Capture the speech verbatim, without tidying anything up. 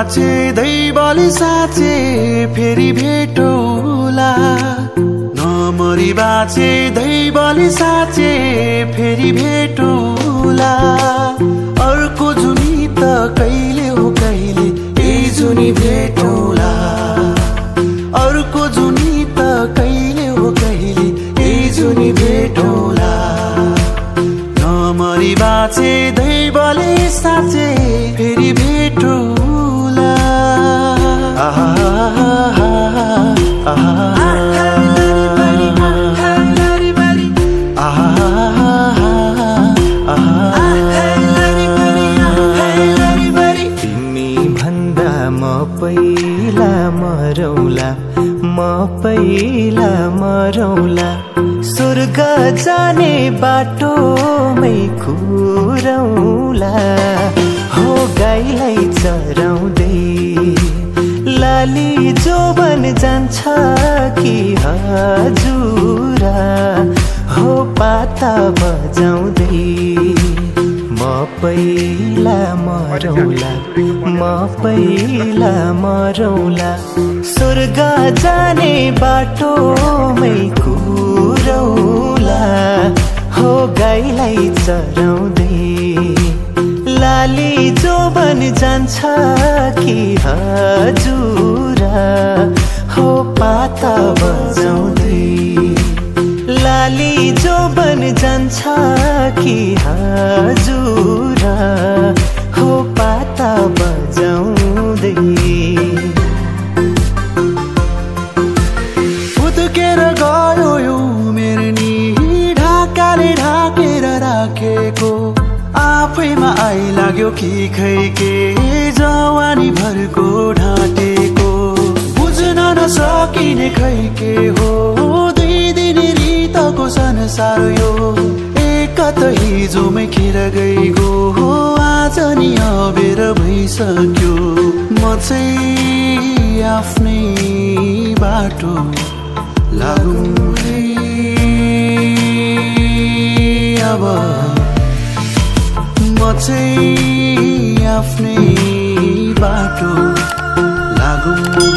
बाँचे दैवले साँचे फेरि भेटौला नमरी बाँचे दैवले साँचे फेरि भेटौला अर्को जुनी त कहिले हो कहिले यही जुनी भेटौला अर्को जुनी त कहिले हो कहिले यही जुनी भेटौला नमरी बाँचे दैवले साँचे फेरि भेटौला आहा तिमी भन्दा म पहिला मरौला म पहिला मरौला स्वर्ग जाने बाटोमै खुरौला हो गाईलाई चराउँदै लाली जोबन जान्छ कि हजुरा हो पाता बजाउँदै म पहिला मरौला म पहिला मरौला स्वर्ग जाने बाटोमै कुरौला हो गाईलाई चराउँदै लाली जोबन जान्छ कि हजुरा हो पाता बजाउँदै लाली जोबन जान्छ कि हजुरा हो पाता बजाउँदै उतकेर गयो यो मेरो नि ढाकाले ढाकेर राखेको आफैमा आइलाग्यो कि खै के जवानी भरको ढाँटेको बुझ्न नसकिने खै के हो दुई दिन रितको संसार यो एकत हिजोमै खेर गएको हो आज नि अबेर भइसक्यो म चाहिँ आफ्नै बाटो लागौँ है अब म चाहिँ आफ्नै बाटो लागौँ।